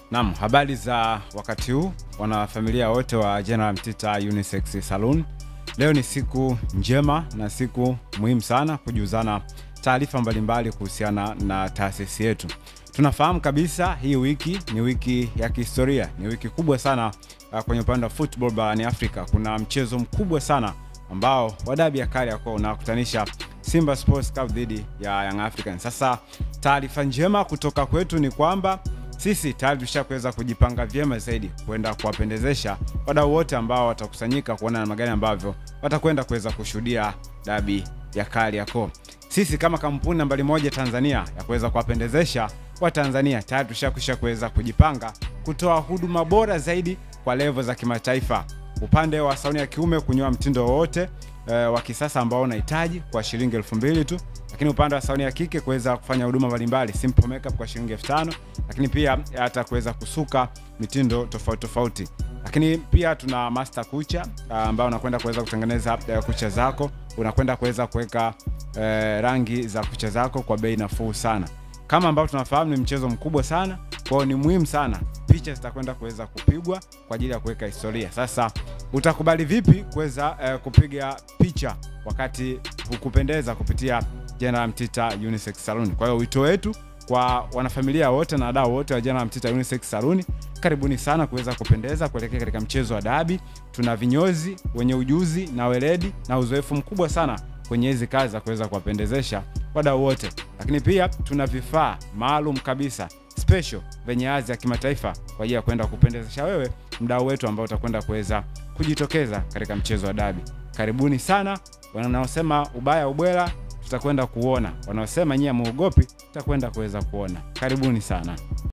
Naam, habari za wakati huu wanafamilia wote wa General Mtita Unisex Saloon. Leo ni siku njema na siku muhimu sana kujuzana taarifa mbalimbali kuhusiana na taasisi yetu. Tunafahamu kabisa hii wiki ni wiki ya kihistoria, ni wiki kubwa sana kwenye upande wa football barani Afrika. Kuna mchezo mkubwa sana ambao wa Dabi ya Kariakoo unakutanisha Simba Sports Club dhidi ya Young Africans. Sasa taarifa njema kutoka kwetu ni kwamba sisi tayari tushaweza kujipanga vyema zaidi kwenda kuwapendezesha wadau wote ambao watakusanyika kuona namna gani ambavyo watakwenda kuweza kushuhudia Dabi ya Kariakoo. Sisi kama kampuni nambari 1 Tanzania ya kuweza kuwapendezesha wa Tanzania tayari tushaweza kujipanga kutoa huduma bora zaidi kwa level za kimataifa. Upande wa saluni ya kiume kunyoa mtindo wote wa kisasa ambao unahitaji kwa shilingi 2000 tu, lakini upande wa saluni ya kike kuweza kufanya huduma mbalimbali, simple makeup kwa shilingi 5000, lakini pia hata kuweza kusuka mitindo tofauti tofauti. Lakini pia tuna master kucha ambao unakwenda kuweza kutengeneza kucha zako, unakwenda kuweza kuweka rangi za kucha zako kwa bei nafuu sana. Kama ambao tunafahamu ni mchezo mkubwa sana, kwa ni muhimu sana picha zitakwenda kuweza kupigwa kwa ajili ya kuweka historia. Sasa utakubali vipi kuweza kupiga picha wakati hukupendeza kupitia General Mtita Unisex Saloon? Kwa hiyo wito wetu kwa wanafamilia wote na wadau wote wa General Mtita Unisex Saloon, karibuni sana kuweza kupendeza kuelekea katika mchezo wa Dabi. Tuna vinyozi wenye ujuzi na weledi na uzoefu mkubwa sana kwenye hizi kazi za kuweza kuwapendezesha wadau wote. Lakini pia tuna vifaa maalum kabisa special venye hadhi ya kimataifa kwa ajili ya kwenda kupendezesha wewe mdau wetu ambao utakwenda kuweza kujitokeza katika mchezo wa Dabi. Karibuni sana. Wanaosema ubaya ubwela tutakwenda kuona, wanaosema nyinyi muogopi tutakwenda kuweza kuona. Karibuni sana.